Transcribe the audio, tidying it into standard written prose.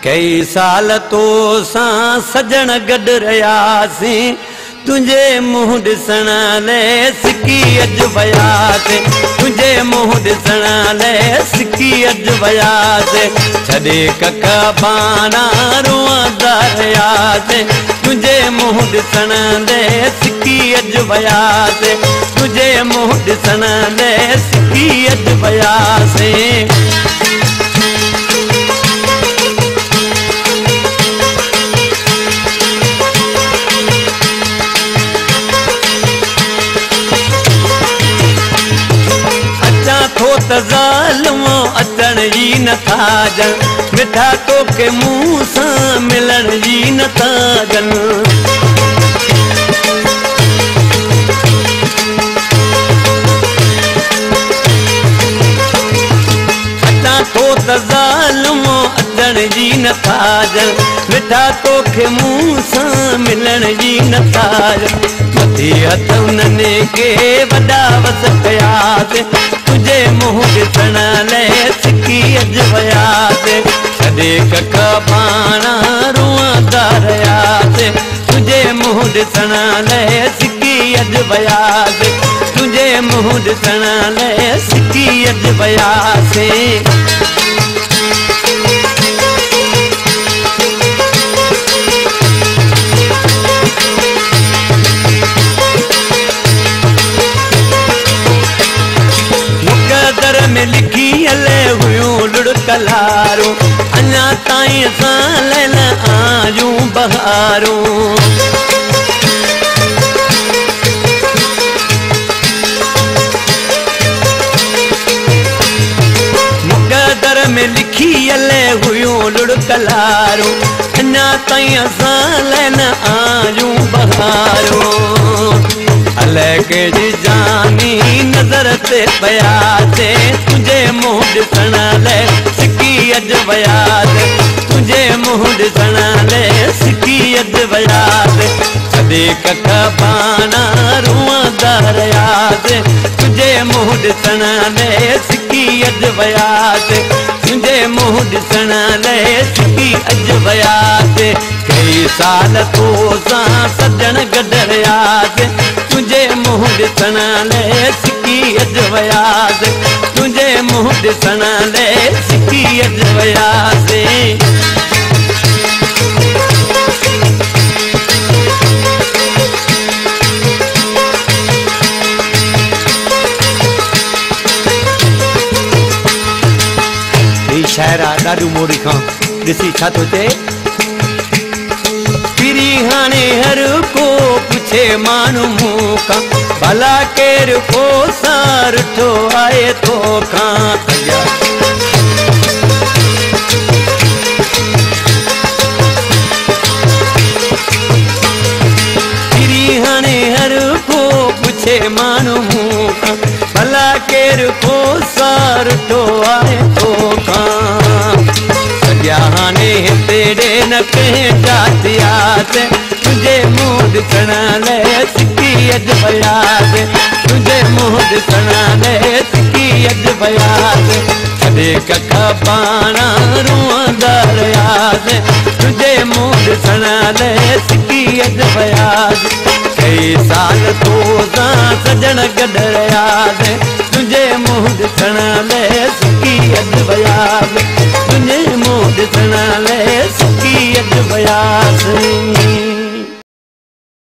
कई साल तो सां सजण गॾु रहियासीं तुझे मुंहुं ॾिसण लाइ सिकी अॼु वियासीं तुझे मुंहुं ॾिसण लाइ सिकी अॼु वियासीं छॾे कक बाना रोअंदा रहियासीं तुझे मुंहुं ॾिसण लाइ सिकी अॼु वियासीं तुझे मुंहुं ॾिसण लाइ सिकी अॼु वियासीं ज़ालिमो अचण जी नथा ॼण मिठा तोखे मूं सां मिलण जी नथा ॼण अचां थो त ज़ालिमो अचण जी नथा ॼण मिठा तोखे मूं सां मिलण जी नथा ॼण मथे हथ उन्हनि खे वॾा वस कयासीं तुझे मुंहुं ॾिसण लाइ सिकी अॼु वियासीं छॾे कक पाण रोअंदा रहियासीं तुझे मुंहुं ॾिसण लाइ सिकी अॼु वियासीं तुझे मुंहुं ॾिसण लाइ सिकी अॼु वियासीं में लिखी हले हुयूं लुड़कलारूं अञा ताईं सां लैल आयूं बहारूं मुक़दर में लिखी हले हुयूं लुड़कलारूं अञा ताईं सां लैल आयूं बहारूं अलाए कहिड़ी जानी नज़र ते पियासीं तुझे मुंहुं ॾिसण लाइ सिकी अॼु वियासीं तुझे मुंहुं ॾिसण लाइ सिकी अॼु वियासीं छॾे कक पाण रोअंदा रहियासीं तुझे मुंहुं ॾिसण लाइ सिकी अॼु वियासीं तुझे मुंहुं ॾिसण लाइ सिकी अॼु वियासीं कई साल तो सां सजण गॾु रहियासीं तुझे मुंहुं ॾिसण लाइ सिकी अॼु वियासीं तुझे मुंहुं ॾिसण लाइ सिकी अॼु वियासीं हीउ शाइर आहे ॾाढो मोड़ी खां ॾिसी छा थो चए फिरी हाणे हर को पुछे माण्हू मूं खां भला केरु को सार ठो आहे तोखां फिरी हाणे हर को पुछे माण्हू मूं खां भला केरु को सार ठो आहे तोखां सॼा हाणे हिते ॾे न कंहिं जातियासीं तुझे मुंहुं ॾिसण लाइ सिकी अॼु वियासीं तुझे मुंहुं ॾिसण लाइ सिकी अॼु वियासीं छॾे कक पाण रोअंदा रहियासीं तुझे मुंहुं ॾिसण लाइ सिकी अॼु वियासीं कई साल तो सां सजण गॾु रहियासीं तुझे मुंहुं ॾिसण लाइ सिकी अॼु वियासीं तुझे मुंहुं ॾिसण लाइ सिकी अॼु वियासीं